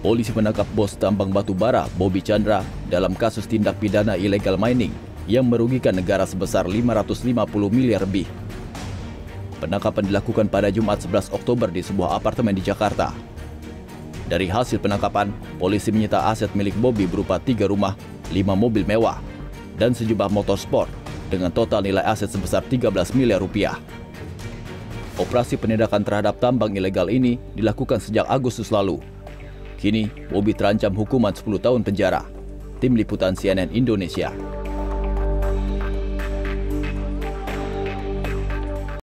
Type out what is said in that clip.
Polisi menangkap bos tambang batu bara Bobby Chandra dalam kasus tindak pidana illegal mining yang merugikan negara sebesar 550 miliar lebih. Penangkapan dilakukan pada Jumat 11 Oktober di sebuah apartemen di Jakarta. Dari hasil penangkapan, polisi menyita aset milik Bobby berupa 3 rumah, 5 mobil mewah, dan sejumlah motor sport dengan total nilai aset sebesar 13 miliar rupiah. Operasi penindakan terhadap tambang ilegal ini dilakukan sejak Agustus lalu. Kini, Bobby terancam hukuman 10 tahun penjara. Tim Liputan CNN Indonesia.